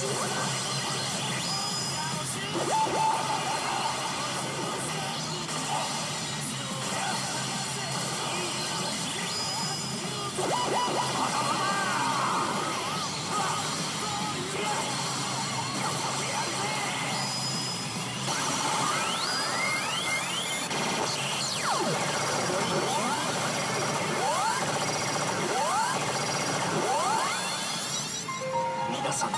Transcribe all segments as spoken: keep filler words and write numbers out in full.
皆さん、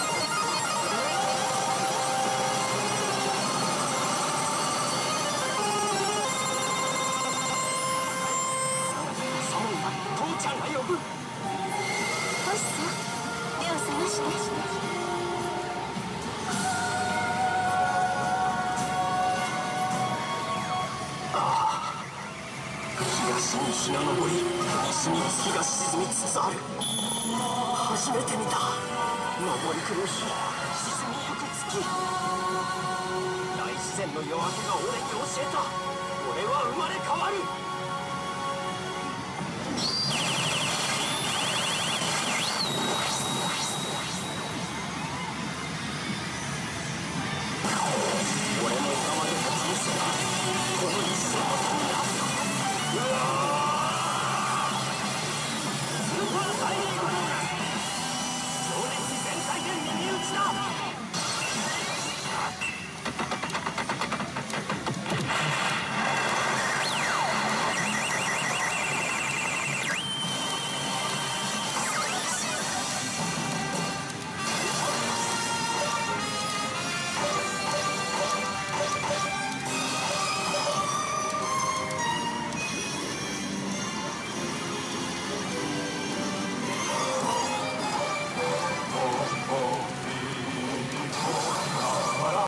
父ちゃんが呼ぶ。 星さん、目を覚まして。 ああ、東に日が昇り、西に月が沈みつつある。初めて見た昇り来る日、沈みゆく月。大自然の夜明けが俺に教えた。俺は生まれ変わる。